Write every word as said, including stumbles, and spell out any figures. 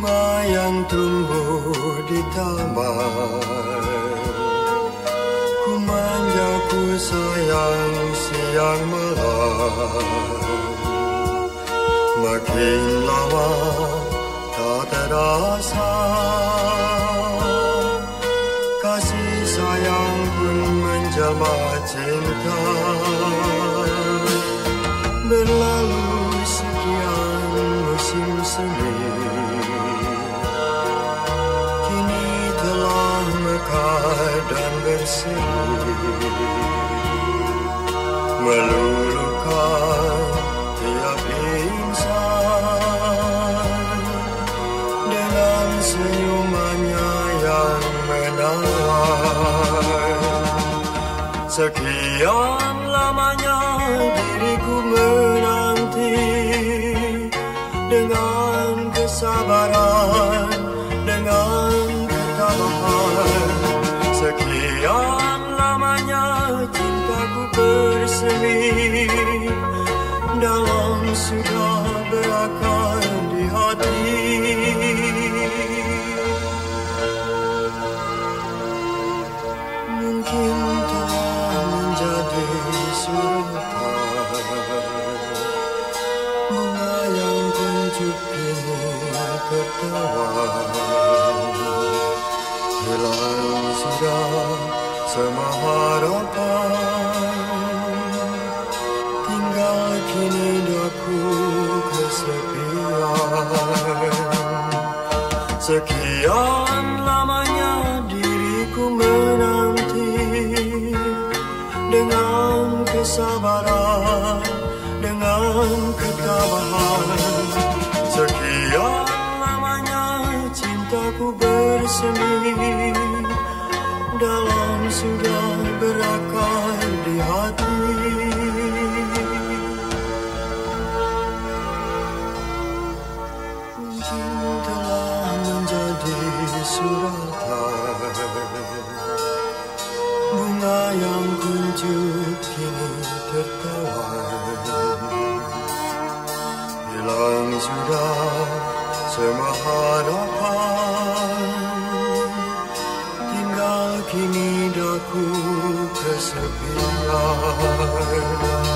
yang tumbuh di taman, ku manja ku sayang siang malam. Makin lama tak terasa, kasih sayang pun menjelma cinta. Berlalu sekian musim semi, kini telah mekar dan berseri, meluluhkan tiap insan dengan senyumannya yang menawan. Sekian lamanya diriku menanti dengan kesabaran, dengan ketabahan. Sekian lamanya cintaku bersemi dalam sudah berakar di hati. Mungkin telah menjadi suratan, bunga yang kuncup kini tertawan. Hilang sudah semua harapan, tinggal kini daku kesepian. Sekian lamanya diriku menanti dengan kesabaran, dengan ketabahan. Sekian lamanya cintaku bersemi dalam sudah berakar di hati. Mungkin telah menjadi suratan, bunga yang kuncup kini tertawan. Hilang sudah semua harapan, tinggal kini daku kesepian.